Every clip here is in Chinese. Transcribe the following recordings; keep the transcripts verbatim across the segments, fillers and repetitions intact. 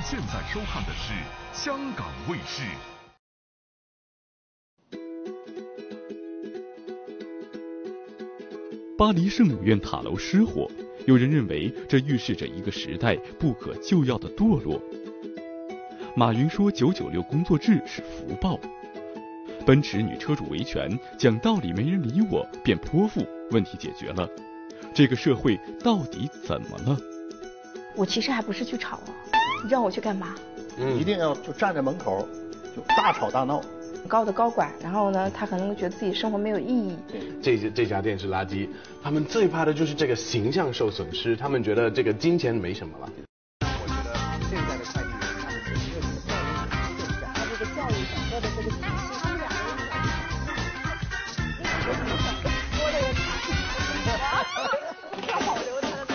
现在收看的是香港卫视。 巴黎圣母院塔楼失火，有人认为这预示着一个时代不可救药的堕落。马云说九九六工作制是福报。奔驰女车主维权，讲道理没人理我，便泼妇，问题解决了。这个社会到底怎么了？ 我其实还不是去吵啊，你让我去干嘛？ 嗯，一定要就站在门口，就大吵大闹。 高的高管，然后呢，他可能觉得自己生活没有意义。 这这家店是垃圾，他们最怕的就是这个形象受损失，他们觉得这个金钱没什么了。 我觉得现在的快递员他们是因为这个教育更加， 他这个教育整个的这个体系是两个人说的也太好流程。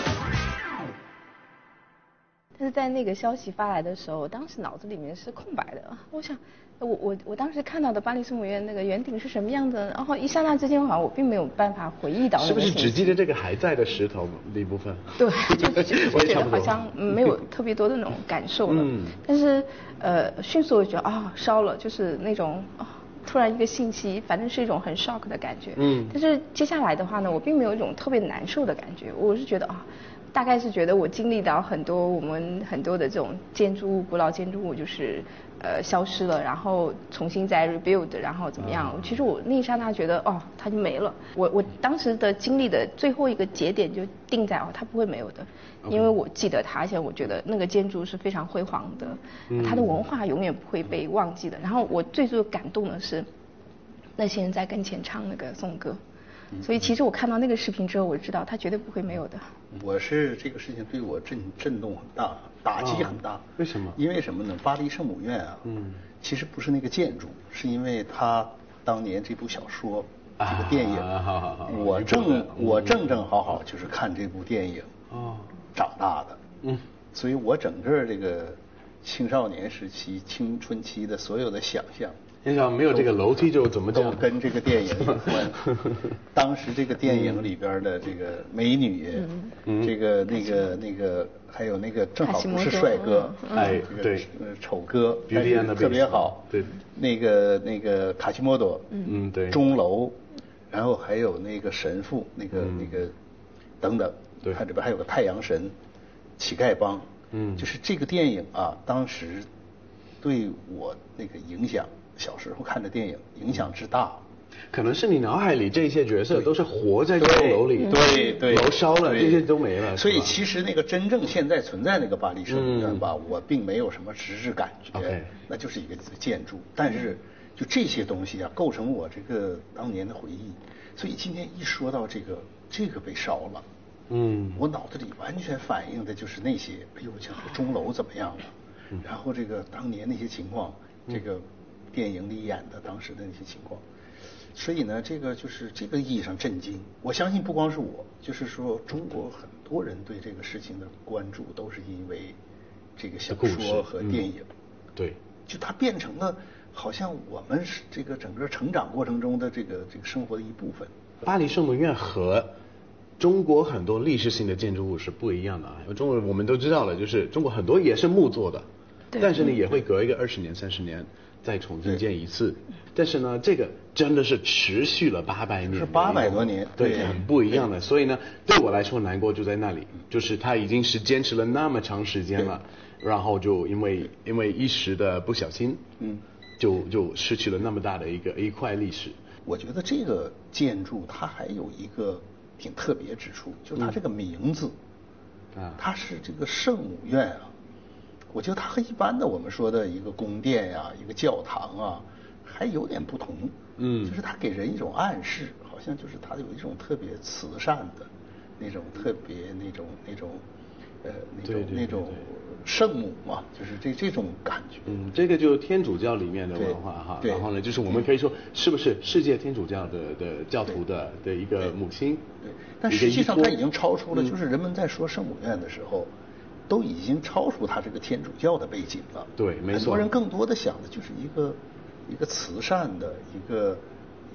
但是在那个消息发来的时候，我当时脑子里面是空白的。我想，我我我当时看到的巴黎圣母院那个圆顶是什么样的，然后一刹那之间，好像我并没有办法回忆到那个。 是不是只记得这个还在的石头的一部分？ 对，就就就觉得好像没有特别多的那种感受了。嗯。但是呃，迅速我觉得啊、哦，烧了，就是那种啊、哦，突然一个信息，反正是一种很 shock 的感觉。嗯。但是接下来的话呢，我并没有一种特别难受的感觉，我是觉得啊。大概是觉得我经历到很多我们很多的这种建筑物，古老建筑物就是呃消失了，然后重新再 rebuild， 然后怎么样？其实我那一刹那觉得哦，它就没了。我我当时的经历的最后一个节点就定在哦，它不会没有的，因为我记得它，而且我觉得那个建筑是非常辉煌的，它的文化永远不会被忘记的。然后我最最感动的是那些人在跟前唱那个颂歌。所以其实我看到那个视频之后，我知道它绝对不会没有的。 我是这个事情对我震震动很大，打击很大。 哦、为什么？ 因为什么呢？巴黎圣母院啊，嗯，其实不是那个建筑，是因为它当年这部小说、这个电影， 啊、好好好我正我正正好好就是看这部电影哦长大的，嗯，所以我整个这个青少年时期、青春期的所有的想象。 你想没有这个楼梯就怎么讲？ 都跟这个电影有关。当时这个电影里边的这个美女，嗯、这个那个那个还有那个正好不是帅哥， 哎， 对，丑哥， 但是特别好。 对， 那个那个卡西莫多， 嗯，对， 钟楼，然后还有那个神父，那个那个等等， 对， 它这边还有个太阳神，乞丐帮，嗯，就是这个电影啊，当时对我那个影响。小时候看的电影影响之大， 可能是你脑海里这些角色都是活在这栋楼里， 对对， 楼烧了，这些都没了。 所以其实那个真正现在存在那个巴黎圣母院吧，嗯、我并没有什么实质感觉， okay. 那就是一个建筑。但是就这些东西啊，构成我这个当年的回忆。所以今天一说到这个，这个被烧了，嗯，我脑子里完全反映的就是那些，哎呦，像这个钟楼怎么样了，嗯、然后这个当年那些情况，这个。电影里演的当时的那些情况，所以呢，这个就是这个意义上震惊。我相信不光是我，就是说中国很多人对这个事情的关注，都是因为这个小说和电影。 嗯、对， 就它变成了好像我们是这个整个成长过程中的这个这个生活的一部分。 巴黎圣母院和中国很多历史性的建筑物是不一样的啊。中国我们都知道了，就是中国很多也是木做的，但是呢也会隔一个二十年、三十年。再重新建一次，但是呢，这个真的是持续了八百年， 是八百多年， 对，对很不一样的。所以呢，对我来说难过就在那里，就是他已经是坚持了那么长时间了，然后就因为因为一时的不小心，嗯，就就失去了那么大的一个一块历史。 我觉得这个建筑它还有一个挺特别之处，就是它这个名字，啊、嗯，它是这个圣母院啊。我觉得它和一般的我们说的一个宫殿呀、啊、一个教堂啊，还有点不同。嗯，就是它给人一种暗示，好像就是它有一种特别慈善的那种特别那种那种呃那种对对对对那种圣母嘛，就是这这种感觉。 嗯，这个就是天主教里面的文化哈。然后呢，就是我们可以说是不是世界天主教的的教徒的的一个母亲？ 对。但实际上它已经超出了，就是人们在说圣母院的时候。都已经超出他这个天主教的背景了。 对，没错。 很多人更多的想的就是一个一个慈善的一个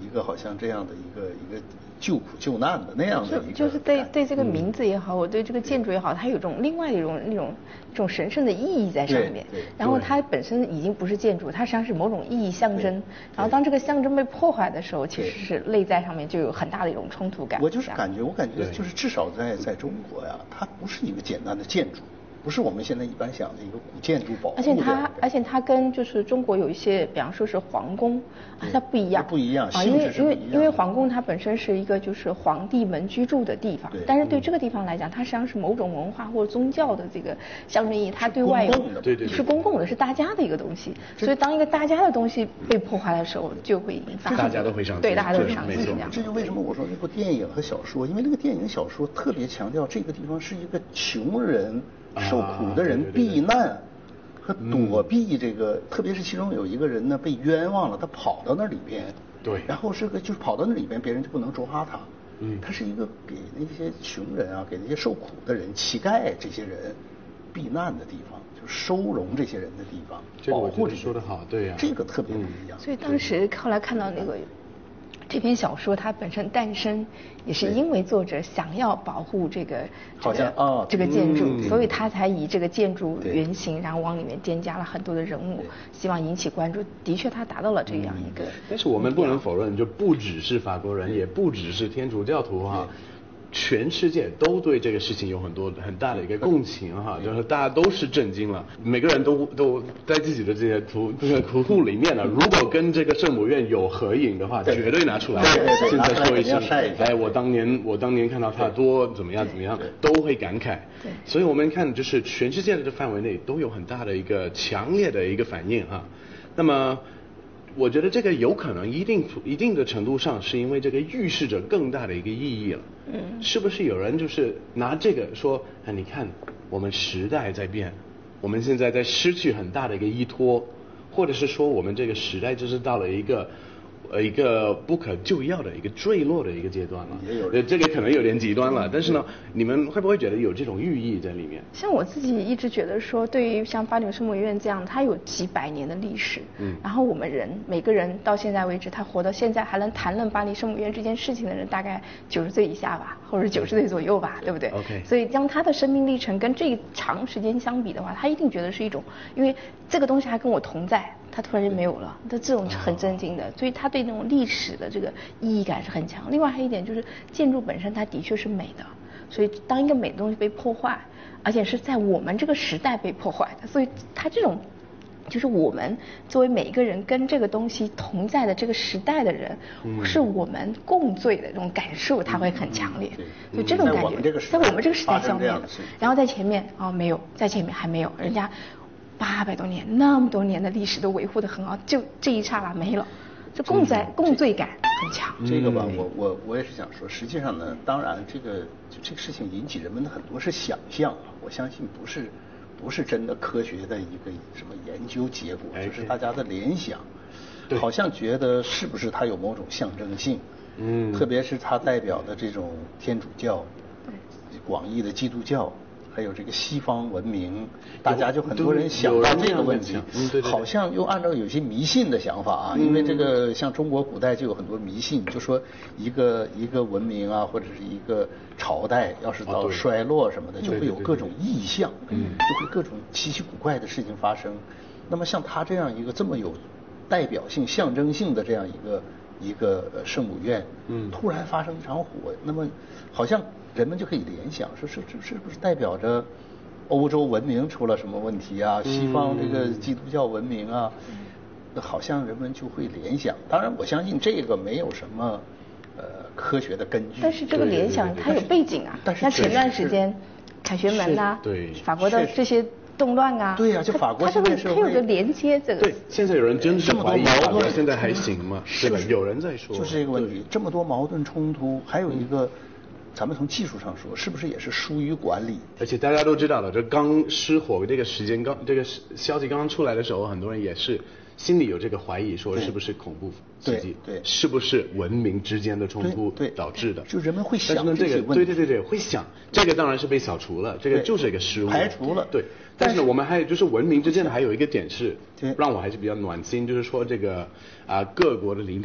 一个好像这样的一个一个救苦救难的那样的一个， 就是对对这个名字也好，我对这个建筑也好，它有一种另外一种那种一种神圣的意义在上面。然后它本身已经不是建筑，它实际上是某种意义象征。然后当这个象征被破坏的时候，其实是内在上面就有很大的一种冲突感。 我就是感觉，我感觉就是至少在在中国呀，它不是一个简单的建筑。不是我们现在一般想的一个古建筑保护。 而且它，而且它跟就是中国有一些，比方说是皇宫，啊，它不一样。 不一样， 啊，因为因为因为皇宫它本身是一个就是皇帝们居住的地方，但是对这个地方来讲，它实际上是某种文化或者宗教的这个象征意义，它对外有对对是公共的，是大家的一个东西。所以当一个大家的东西被破坏的时候，就会引发大家都会伤心， 对，大家都会伤心。 这就为什么我说这部电影和小说，因为那个电影小说特别强调这个地方是一个穷人。受苦的人避难和躲避这个，特别是其中有一个人呢被冤枉了，他跑到那里边， 对， 然后是个就是跑到那里边，别人就不能抓他，嗯，他是一个给那些穷人啊，给那些受苦的人、乞丐这些人避难的地方，就是收容这些人的地方，保护这些。 说得好，对呀， 这个特别不一样。 所以当时后来看到那个。这篇小说它本身诞生也是因为作者想要保护这个这个、哦、这个建筑、嗯，所以他才以这个建筑原型，然后往里面添加了很多的人物，希望引起关注。的确，他达到了这样一个、嗯。 但是我们不能否认，就不只是法国人，也不只是天主教徒哈。全世界都对这个事情有很多很大的一个共情哈，就是大家都是震惊了，每个人都都在自己的这些图这个图库里面呢，如果跟这个圣母院有合影的话，绝对拿出来，现在说一声，哎，我当年我当年看到它多怎么样怎么样，都会感慨。对，所以我们看就是全世界的范围内都有很大的一个强烈的一个反应哈，那么。我觉得这个有可能一定一定的程度上是因为这个预示着更大的一个意义了。嗯，是不是有人就是拿这个说，啊，你看我们时代在变，我们现在在失去很大的一个依托，或者是说我们这个时代就是到了一个呃一个不可救药的一个坠落的一个阶段了。也有呃这个可能有点极端了，但是呢，你们会不会觉得有这种寓意在里面？ 像我自己一直觉得说，对于像巴黎圣母院这样，它有几百年的历史，嗯，然后我们人每个人到现在为止，他活到现在还能谈论巴黎圣母院这件事情的人，大概九十岁以下吧，或者九十岁左右吧，对不对 ？OK。 所以将他的生命历程跟这一长时间相比的话，他一定觉得是一种，因为这个东西还跟我同在。他突然就没有了，他这种是很震惊的，所以他对那种历史的这个意义感是很强。另外还有一点就是建筑本身它的确是美的，所以当一个美的东西被破坏，而且是在我们这个时代被破坏的，所以它这种就是我们作为每一个人跟这个东西同在的这个时代的人，嗯、是我们共醉的这种感受，它会很强烈。嗯、所以这种感觉在我们这个时代消灭了，然后在前面啊、哦、没有，在前面还没有，人家。八百多年，那么多年的历史都维护得很好，就这一刹那没了，这共在、嗯、共醉感很强。 这个吧，我我我也是想说，实际上呢，当然这个就这个事情引起人们的很多是想象啊，我相信不是不是真的科学的一个什么研究结果，就是大家的联想，好像觉得是不是它有某种象征性，嗯，特别是它代表的这种天主教，广义的基督教。还有这个西方文明，大家就很多人想到这个问题， 嗯、对对对好像又按照有些迷信的想法啊，嗯、因为这个像中国古代就有很多迷信，就说一个一个文明啊，或者是一个朝代，要是到衰落什么的，哦、就会有各种异象，嗯，就会各种稀奇古怪的事情发生。那么像他这样一个这么有代表性、象征性的这样一个一个圣母院，嗯，突然发生一场火，那么好像。人们就可以联想，说是是是不是代表着欧洲文明出了什么问题啊？西方这个基督教文明啊，嗯、好像人们就会联想。当然，我相信这个没有什么呃科学的根据。 但是这个联想它有背景啊。 但是像前段时间凯旋门呐、啊， 对法国的这些动乱啊， 对呀、啊，就法国现在它有个连接这个。 对，现在有人真是怀疑法国现在还行吗？对吧？有人在说， 就是这个问题，这么多矛盾冲突，还有一个。咱们从技术上说，是不是也是疏于管理？ 而且大家都知道了，这刚失火这个时间刚这个消息刚刚出来的时候，很多人也是心里有这个怀疑，说是不是恐怖袭击？ 对，对是不是文明之间的冲突导致的？ 就人们会想这些问题。对对对对，会想这个当然是被扫除了，这个就是一个失误， 排除了。 对，但是呢，我们还有就是文明之间的还有一个点是让我还是比较暖心，就是说这个啊、呃、各国的领导。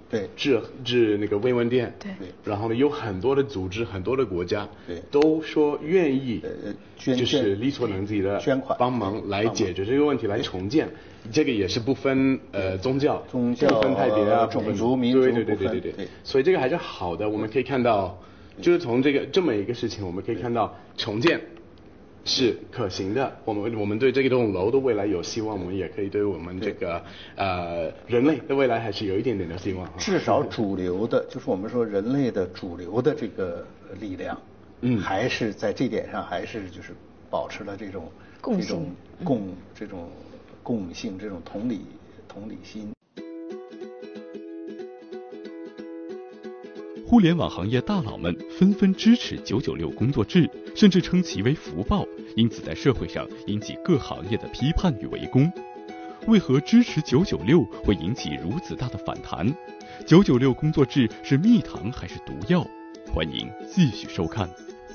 对，治治那个慰问店， 对， 然后呢，有很多的组织，很多的国家， 对， 都说愿意， 呃，捐就是力所能及的捐款帮忙来解决这个问题，来重建。这个也是不分呃宗教、 宗教、 不分派别啊、 种族、民族， 对对对对对对。所以这个还是好的，我们可以看到，就是从这个这么一个事情，我们可以看到重建是可行的。我们我们对这栋楼的未来有希望，我们也可以对我们这个呃人类的未来还是有一点点的希望。 至少主流的，就是我们说人类的主流的这个力量，嗯，还是在这点上还是就是保持了这种这种共这种共性，这种同理同理心。 互联网行业大佬们纷纷支持九九六工作制，甚至称其为福报，因此在社会上引起各行业的批判与围攻。为何支持九九六会引起如此大的反弹？九九六工作制是蜜糖还是毒药？欢迎继续收看。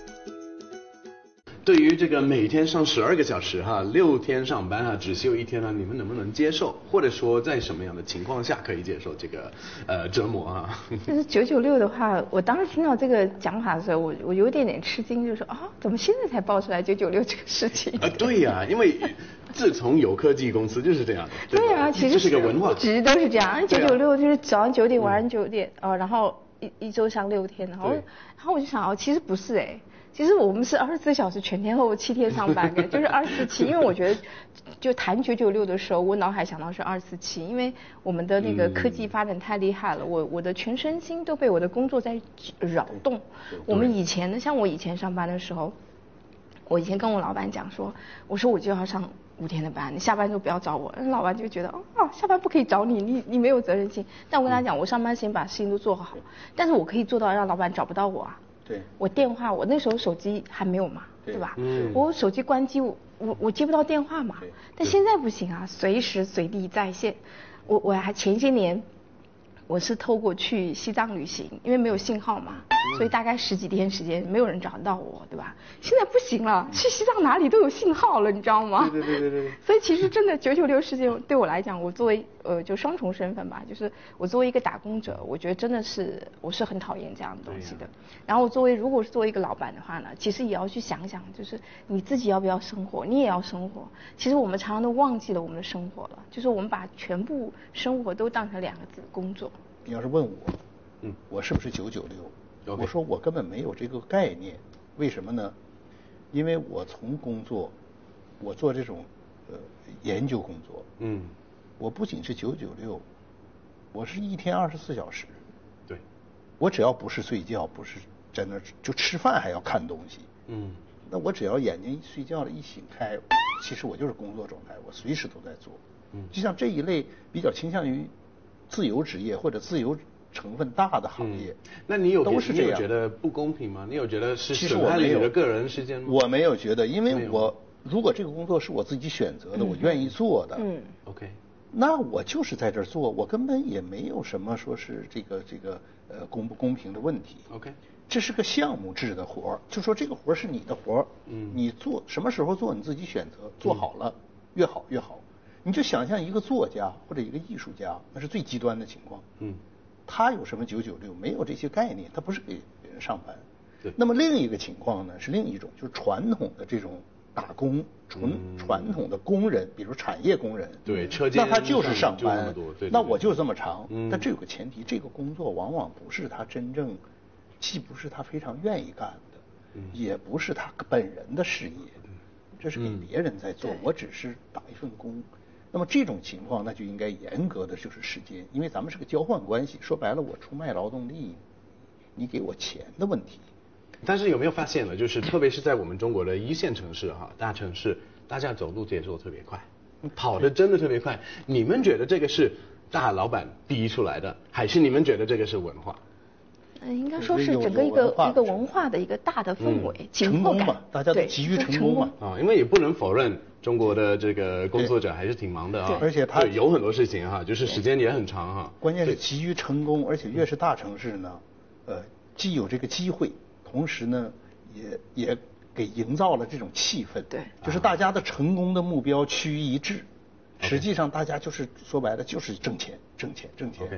对于这个每天上十二个小时哈，六天上班哈，只休一天呢，你们能不能接受？或者说在什么样的情况下可以接受这个呃折磨啊？ 就是九九六的话，我当时听到这个讲法的时候，我我有点点吃惊，就是说啊，怎么现在才爆出来九九六这个事情？ 啊，对呀、啊，因为自从有科技公司就是这样的。 对呀、啊，其实是个文化， 一直都是这样。九九六就是早上九点，晚上九点，哦，然后一一周上六天，然后然后我就想哦，其实不是哎。其实我们是二十四小时全天候七天上班的，就是二四七。因为我觉得，就谈九九六的时候，我脑海想到是二四七，因为我们的那个科技发展太厉害了，我我的全身心都被我的工作在扰动。我们以前呢，像我以前上班的时候，我以前跟我老板讲说，我说我就要上五天的班，你下班就不要找我。老板就觉得哦，下班不可以找你，你你没有责任心。但我跟他讲，我上班时间把事情都做好，但是我可以做到让老板找不到我啊。 对， 我电话，我那时候手机还没有嘛， 对, 对吧？嗯，我手机关机，我我我接不到电话嘛。但现在不行啊，随时随地在线。我我还前些年，我是透过去西藏旅行，因为没有信号嘛，所以大概十几天时间没有人找得到我，对吧？现在不行了，去西藏哪里都有信号了，你知道吗？ 对对对对对。 所以其实真的九九六事件对我来讲，我作为呃就双重身份吧，就是我作为一个打工者，我觉得真的是我是很讨厌这样的东西的。然后我作为如果是作为一个老板的话呢，其实也要去想想，就是你自己要不要生活，你也要生活。其实我们常常都忘记了我们的生活了，就是我们把全部生活都当成两个字工作。 你要是问我，嗯，我是不是九九六？我说我根本没有这个概念，为什么呢？因为我从工作，我做这种呃研究工作，嗯，我不仅是九九六，我是一天二十四小时。 对， 我只要不是睡觉，不是在那就吃饭还要看东西，嗯，那我只要眼睛一睡觉了，一醒开，其实我就是工作状态，我随时都在做。嗯，就像这一类比较倾向于自由职业或者自由成分大的行业， 嗯、那你有都是这样。 你有觉得不公平吗？你有觉得是损害了你的个人时间吗？ 我没有觉得，因为我如果这个工作是我自己选择的，嗯、我愿意做的， 嗯 ，OK， 那我就是在这儿做，我根本也没有什么说是这个这个呃公不公平的问题。 OK， 这是个项目制的活儿，就说这个活儿是你的活儿，嗯，你做什么时候做你自己选择，做好了、嗯、越好越好。你就想象一个作家或者一个艺术家，那是最极端的情况。嗯，他有什么九九六？没有这些概念，他不是给人上班。 对。 那么另一个情况呢，是另一种，就是传统的这种打工，纯、嗯、传统的工人，比如产业工人。 对，车间那他就是上班。 就那么多，对对对， 那我就这么长。 嗯。 但这有个前提，这个工作往往不是他真正，既不是他非常愿意干的，嗯、也不是他本人的事业，这是给别人在做，嗯、我只是打一份工。那么这种情况，那就应该严格的就是时间，因为咱们是个交换关系。说白了，我出卖劳动力，你给我钱的问题。 但是有没有发现呢？就是特别是在我们中国的一线城市哈，大城市，大家走路节奏特别快，跑得真的特别快。你们觉得这个是大老板逼出来的，还是你们觉得这个是文化？ 嗯，应该说是整个一个一个文化的一个大的氛围， 成功嘛，大家都急于成功嘛。 啊，因为也不能否认。中国的这个工作者还是挺忙的啊， 而且他有很多事情哈，就是时间也很长哈。 关键是急于成功，而且越是大城市呢，呃，既有这个机会，同时呢，也也给营造了这种气氛。 对， 就是大家的成功的目标趋于一致，实际上大家就是说白了就是挣钱，挣钱，挣钱。 Okay.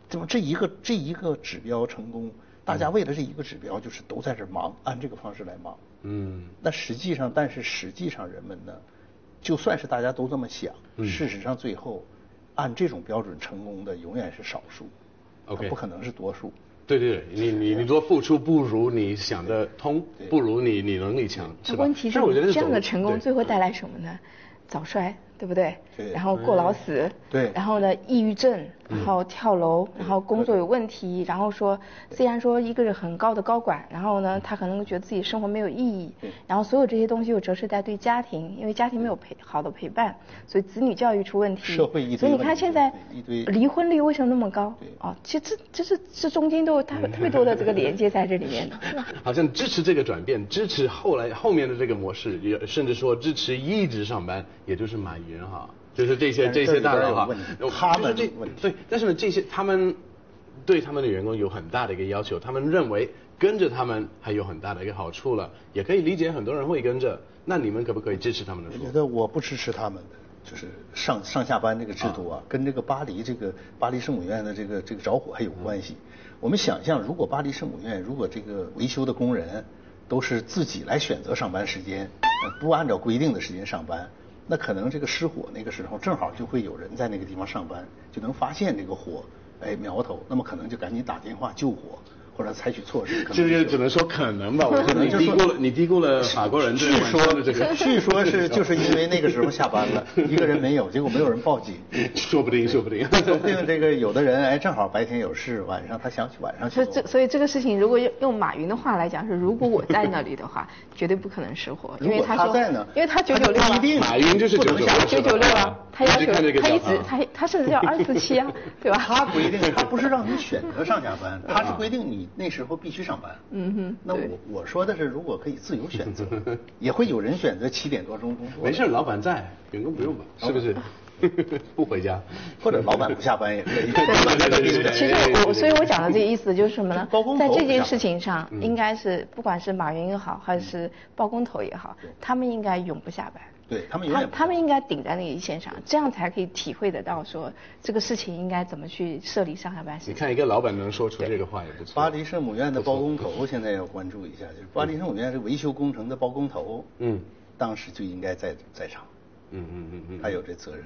怎么这一个这一个指标成功，大家为了这一个指标就是都在这忙，按这个方式来忙。嗯。那实际上，但是实际上人们呢，就算是大家都这么想，嗯、事实上最后按这种标准成功的永远是少数， OK， 不可能是多数。 对对对，你你你多付出不如你想得通，不如你你能力强，是吧？ 问题是这样的成功最后带来什么呢？早衰，对不对？ 对。 然后过劳死。 对。 然后呢，抑郁症，然后跳楼，然后工作有问题，然后说虽然说一个人很高的高管，然后呢，他可能觉得自己生活没有意义，然后所有这些东西又折射在对家庭，因为家庭没有陪好的陪伴，所以子女教育出问题， 社会一堆。 所以你看现在离婚率为什么那么高？哦，其实这这是这中间都有特特别多的这个连接在这里面的，是吧？ 好像支持这个转变，支持后来后面的这个模式，也甚至说支持一直上班，也就是马云哈。就是这些这些大佬哈， 他们这对，但是呢，这些他们对他们的员工有很大的一个要求，他们认为跟着他们还有很大的一个好处了，也可以理解很多人会跟着。那你们可不可以支持他们的说法？ 我觉得我不支持他们的，就是上上下班这个制度啊，啊跟这个巴黎这个巴黎圣母院的这个这个着火还有关系。嗯、我们想象，如果巴黎圣母院如果这个维修的工人都是自己来选择上班时间，不按照规定的时间上班。那可能这个失火那个时候正好就会有人在那个地方上班，就能发现这个火，哎苗头，那么可能就赶紧打电话救火，或者采取措施。 这个只能说可能吧，我觉得你低估了你低估了法国人对晚上的这个。 据说是就是因为那个时候下班了，一个人没有，结果没有人报警。 说不定，说不定。 说不定这个有的人哎正好白天有事，晚上他想去晚上去。 所以这所以这个事情如果用马云的话来讲是，如果我在那里的话，绝对不可能失火，因为他说， 他在呢， 因为他九九六啊， 马云就是九九六， 九九六啊，他要求他一直他他甚至要二四七啊，对吧？ 他规定他不是让你选择上下班，他是规定你那时候必须上班。 嗯哼。 那我我说的是，如果可以自由选择，也会有人选择七点多钟工作。 没事，老板在，员工不用吧？是不是？不回家， 或者老板不下班也可以。 其实我，所以我讲的这个意思就是什么呢？在这件事情上，应该是不管是马云也好，还是包工头也好，他们应该永不下班。 对他们永远， 他们应该顶在那个一线上，这样才可以体会得到说这个事情应该怎么去设立上下班时间。 你看一个老板能说出这个话也不错。 巴黎圣母院的包工头现在要关注一下，就是巴黎圣母院是维修工程的包工头，嗯，当时就应该在在场，嗯嗯嗯嗯，他有这责任。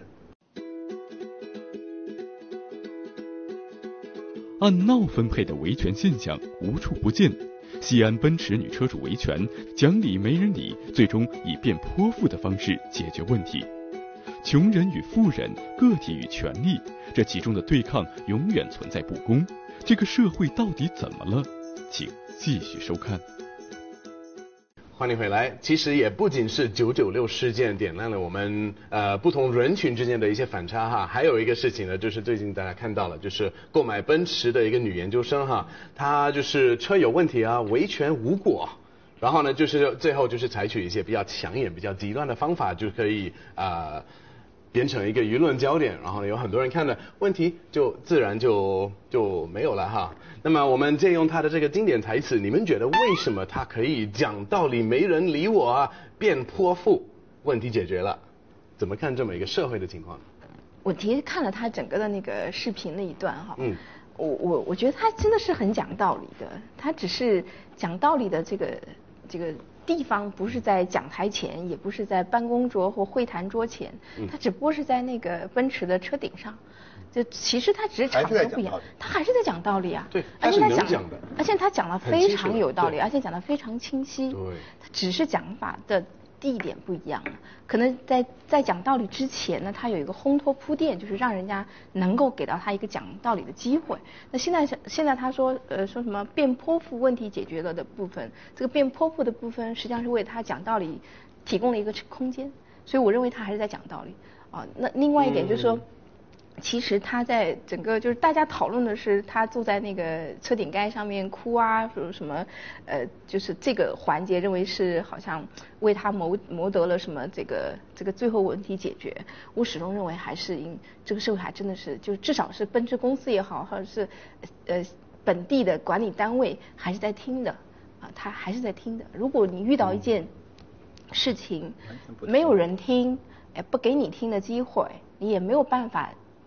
按闹分配的维权现象无处不见，西安奔驰女车主维权，讲理没人理，最终以变泼妇的方式解决问题。穷人与富人，个体与权利，这其中的对抗永远存在不公。这个社会到底怎么了？请继续收看。 欢迎回来。其实也不仅是九九六事件点亮了我们呃不同人群之间的一些反差哈，还有一个事情呢，就是最近大家看到了，就是购买奔驰的一个女研究生哈，她就是车有问题啊，维权无果，然后呢就是最后就是采取一些比较抢眼、比较极端的方法，就可以啊。呃变成一个舆论焦点，然后呢有很多人看了，问题就自然就就没有了哈。那么我们借用他的这个经典台词，你们觉得为什么他可以讲道理没人理我啊，变泼妇，问题解决了？怎么看这么一个社会的情况？ 我其实看了他整个的那个视频那一段哈，嗯，我我我觉得他真的是很讲道理的，他只是讲道理的这个这个。地方不是在讲台前，也不是在办公桌或会谈桌前，他只不过是在那个奔驰的车顶上。就其实他只是场合不一样，他还是在讲道理啊。 对，而且他讲的， 而且他讲的非常有道理，而且讲的非常清晰。 对， 他只是讲法的地点不一样了。可能在在讲道理之前呢，他有一个烘托铺垫，就是让人家能够给到他一个讲道理的机会。那现在现在他说呃说什么变泼妇问题解决了的部分，这个变泼妇的部分实际上是为他讲道理提供了一个空间，所以我认为他还是在讲道理啊。那另外一点就是说。嗯其实他在整个就是大家讨论的是他坐在那个车顶盖上面哭啊，说什么呃，就是这个环节认为是好像为他谋谋得了什么这个这个最后问题解决。我始终认为还是因这个社会还真的是，就至少是奔驰公司也好，或者是呃本地的管理单位还是在听的啊，他还是在听的。如果你遇到一件事情没有人听，哎，不给你听的机会，你也没有办法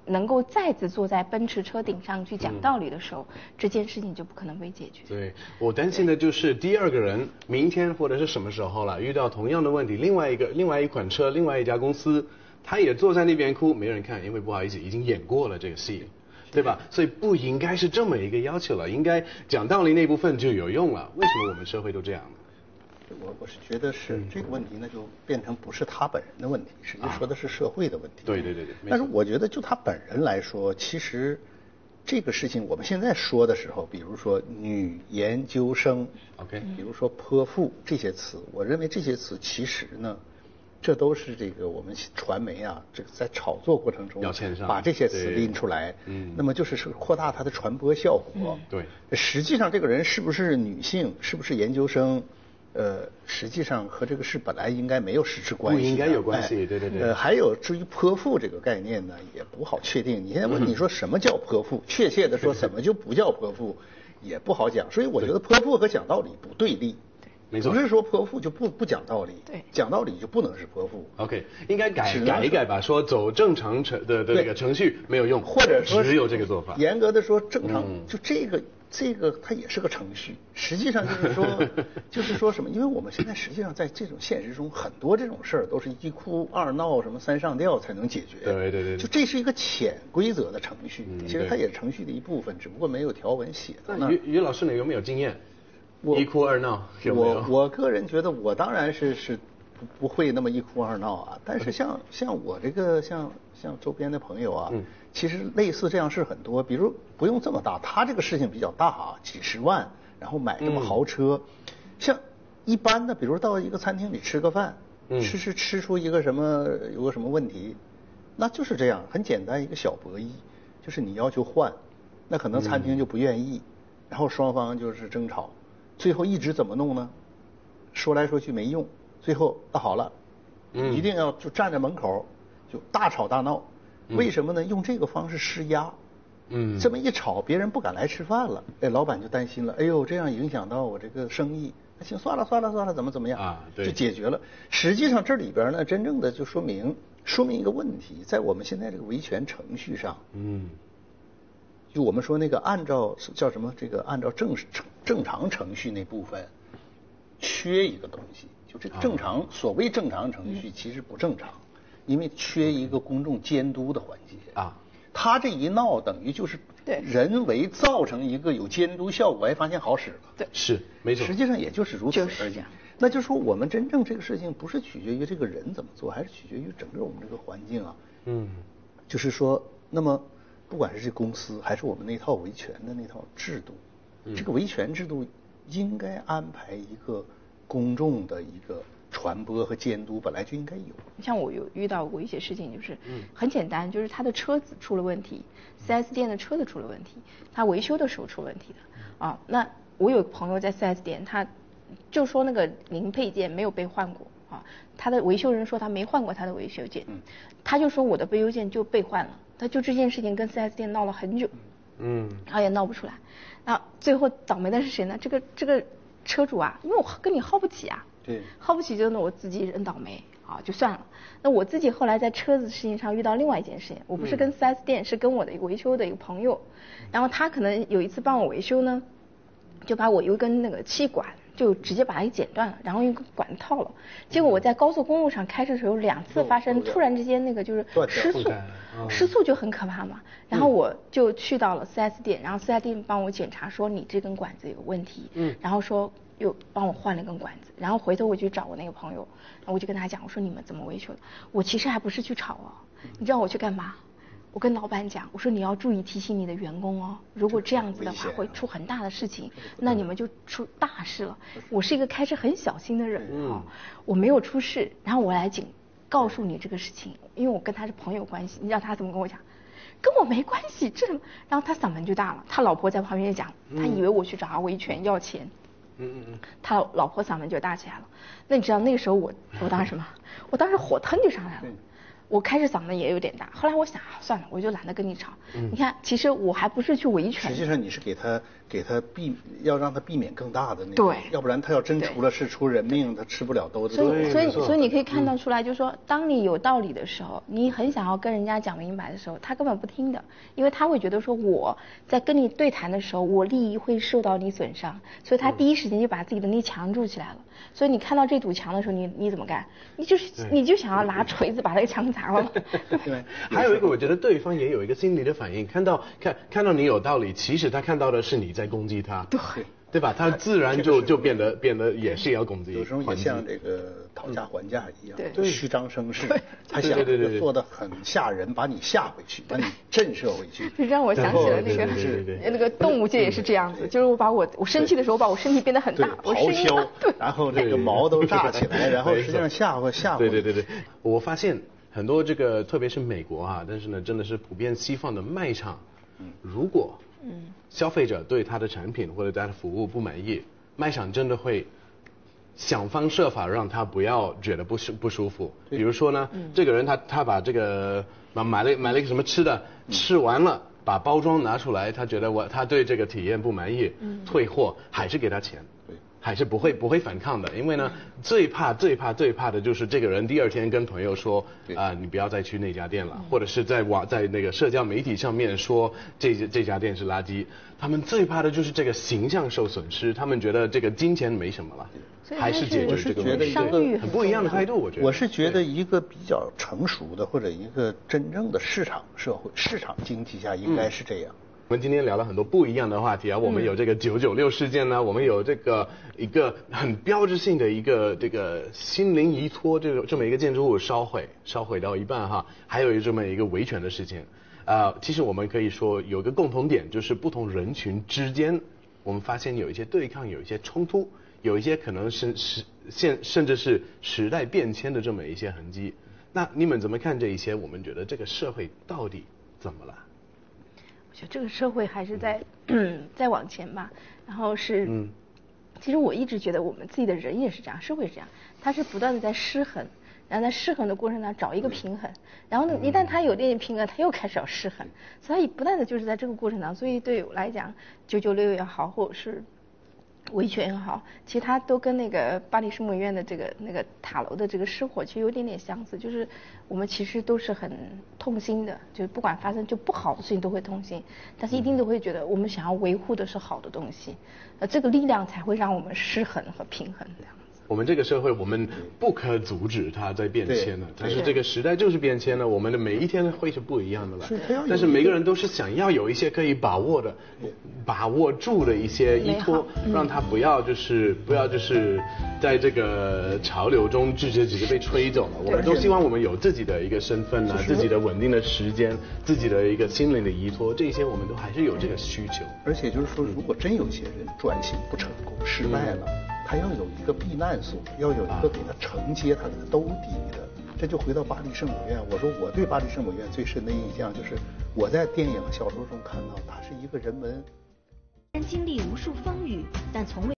能够再次坐在奔驰车顶上去讲道理的时候，嗯、这件事情就不可能被解决。 对，我担心的就是第二个人明天或者是什么时候了，遇到同样的问题，另外一个另外一款车，另外一家公司，他也坐在那边哭，没人看，因为不好意思，已经演过了这个戏。对吧？所以不应该是这么一个要求了，应该讲道理那部分就有用了。为什么我们社会都这样呢？ 我我是觉得是这个问题呢，就变成不是他本人的问题，实际说的是社会的问题。 啊、对对对对。 但是我觉得就他本人来说，其实这个事情我们现在说的时候，比如说女研究生 ，OK， 比如说泼妇这些词，我认为这些词其实呢。这都是这个我们传媒啊，这个在炒作过程中把这些词拎出来，嗯，那么就是是扩大它的传播效果。 嗯、对， 实际上这个人是不是女性，是不是研究生，呃，实际上和这个事本来应该没有实质关系， 不应该有关系，哎、对对对。 呃，还有至于泼妇这个概念呢，也不好确定。你现在问你说什么叫泼妇，嗯、确切的说什么就不叫泼妇，也不好讲。所以我觉得泼妇和讲道理不对立。 没错， 不是说泼妇就不不讲道理， 对， 讲道理就不能是泼妇。 OK， 应该改改一改吧，说走正常程的的这个程序没有用， 或者说只有这个做法。 严格的说，正常、嗯、就这个这个它也是个程序，实际上就是说就是说什么？因为我们现在实际上在这种现实中，很多这种事儿都是一哭二闹什么三上吊才能解决。 对对对， 就这是一个潜规则的程序，嗯、其实它也是程序的一部分，只不过没有条文写的。 那于于老师你有没有经验？一哭二闹有没有？ 我我个人觉得，我当然是是不不会那么一哭二闹啊。但是像像我这个像像周边的朋友啊，嗯、其实类似这样事很多。比如不用这么大，他这个事情比较大啊，几十万，然后买这么豪车。嗯、像一般的，比如到一个餐厅里吃个饭，嗯、吃吃吃出一个什么有个什么问题，那就是这样，很简单一个小博弈，就是你要求换，那可能餐厅就不愿意，嗯、然后双方就是争吵。最后一直怎么弄呢？说来说去没用，最后那好了，嗯、一定要就站在门口就大吵大闹。嗯、为什么呢？用这个方式施压。嗯，这么一吵，别人不敢来吃饭了。哎，老板就担心了。哎呦，这样影响到我这个生意。那行，算了算了算了，怎么怎么样啊？对，就解决了。实际上这里边呢，真正的就说明说明一个问题，在我们现在这个维权程序上，嗯。就我们说那个按照叫什么这个按照正正正常程序那部分缺一个东西，就这个正常、啊、所谓正常程序其实不正常，因为缺一个公众监督的环节啊。他这一闹等于就是人为造成一个有监督效果，还发现好使了。 对， 是没错。 实际上也就是如此而已。就是、那就是说我们真正这个事情不是取决于这个人怎么做，还是取决于整个我们这个环境啊。嗯，就是说那么。不管是这公司还是我们那套维权的那套制度，嗯、这个维权制度应该安排一个公众的一个传播和监督，本来就应该有。 像我有遇到过一些事情，就是很简单，就是他的车子出了问题，四 S 店的车子出了问题，他维修的时候出问题的啊。那我有个朋友在四 S 店，他就说那个零配件没有被换过啊，他的维修人说他没换过他的维修件，嗯、他就说我的维修件就被换了。他就这件事情跟四 S 店闹了很久，嗯，然后也闹不出来。那最后倒霉的是谁呢？这个这个车主啊，因为我跟你耗不起啊， 对， 耗不起就那我自己认倒霉啊，就算了。那我自己后来在车子事情上遇到另外一件事情，我不是跟四 S 店，是跟我的一个维修的一个朋友，然后他可能有一次帮我维修呢，就把我有一根那个气管。就直接把它给剪断了，然后用个管套了。结果我在高速公路上开车的时候，两次发生突然之间那个就是失速，失速就很可怕嘛。然后我就去到了四 S 店，然后四 S 店帮我检查说你这根管子有问题，嗯，然后说又帮我换了根管子，然后回头我去找我那个朋友，然后我就跟他讲，我说你们怎么维修的？我其实还不是去吵哦，你知道我去干嘛？我跟老板讲，我说你要注意提醒你的员工哦，如果这样子的话会出很大的事情，那你们就出大事了。我是一个开车很小心的人哦，我没有出事，然后我来警告诉你这个事情，因为我跟他是朋友关系，你知道他怎么跟我讲？跟我没关系，这，然后他嗓门就大了，他老婆在旁边讲，他以为我去找他维权要钱。嗯嗯嗯，他老婆嗓门就大起来了。那你知道那个时候我我当时什么？我当时火腾就上来了。 我开始嗓门也有点大，后来我想啊，算了，我就懒得跟你吵。嗯、你看，其实我还不是去维权。 实际上你是给他给他避，要让他避免更大的那个。 对。 要不然他要真出了事出人命，他吃不了兜子。 所以所以所以你可以看到出来，就是说，当你有道理的时候，你很想要跟人家讲明白的时候，他根本不听的，因为他会觉得说我在跟你对谈的时候，我利益会受到你损伤，所以他第一时间就把自己的力强住起来了。所以你看到这堵墙的时候，你你怎么干？你就是你就想要拿锤子把这个墙砸了。 对，还有一个，我觉得对方也有一个心理的反应，看到看看到你有道理，其实他看到的是你在攻击他， 对， 对吧？他自然就就变得变得也是要攻击， 有时候也像这个讨价还价一样， 对， 虚张声势，他想做的很吓人，把你吓回去，把你震慑回去。 这让我想起了那个那个动物界也是这样子，就是我把我我生气的时候，我把我身体变得很大，我咆哮，然后这个毛都炸起来，然后实际上吓唬吓唬。 对对对对，我发现。很多这个，特别是美国啊，但是呢，真的是普遍西方的卖场，如果消费者对他的产品或者他的服务不满意，卖场真的会想方设法让他不要觉得不舒不舒服。比如说呢，这个人他他把这个买了买了一个什么吃的，吃完了把包装拿出来，他觉得我他对这个体验不满意，退货还是给他钱。还是不会不会反抗的，因为呢，最怕最怕最怕的就是这个人第二天跟朋友说啊、呃，你不要再去那家店了，或者是在网在那个社交媒体上面说这这家店是垃圾。他们最怕的就是这个形象受损失，他们觉得这个金钱没什么了，还是解决这个问题。很不一样的态度，我觉得。 我是觉得一个比较成熟的或者一个真正的市场社会、市场经济下应该是这样。 嗯我们今天聊了很多不一样的话题啊，我们有这个九九六事件呢、啊，我们有这个一个很标志性的一个这个心灵依托这个这么一个建筑物烧毁，烧毁到一半哈，还有这么一个维权的事情。呃，其实我们可以说有个共同点，就是不同人群之间，我们发现有一些对抗，有一些冲突，有一些可能是是现甚至是时代变迁的这么一些痕迹。那你们怎么看这一些？我们觉得这个社会到底怎么了？ 就这个社会还是在嗯在往前吧，然后是，嗯，其实我一直觉得我们自己的人也是这样，社会是这样，它是不断的在失衡，然后在失衡的过程当中找一个平衡，然后呢，一旦它有点平衡，它又开始要失衡，所以不断的就是在这个过程当中，所以对我来讲，九九六也好，或者是维权也好，其实它都跟那个巴黎圣母院的这个那个塔楼的这个失火其实有点点相似，就是我们其实都是很痛心的，就是不管发生就不好的事情都会痛心，但是一定都会觉得我们想要维护的是好的东西，呃，这个力量才会让我们失衡和平衡这样。 我们这个社会，我们不可阻止它在变迁的，但是这个时代就是变迁了，我们的每一天会是不一样的了。但是每个人都是想要有一些可以把握的、把握住的一些依托，让他不要就是不要就是在这个潮流中直接直接被吹走了。我们都希望我们有自己的一个身份啊，自己的稳定的时间，自己的一个心灵的依托，这些我们都还是有这个需求。 而且就是说，如果真有些人转型不成功、失败了。嗯他要有一个避难所，要有一个给他承接他、给他兜底的。这就回到巴黎圣母院。我说我对巴黎圣母院最深的印象就是我在电影、小说中看到，它是一个人文。 经历无数风雨，但从未。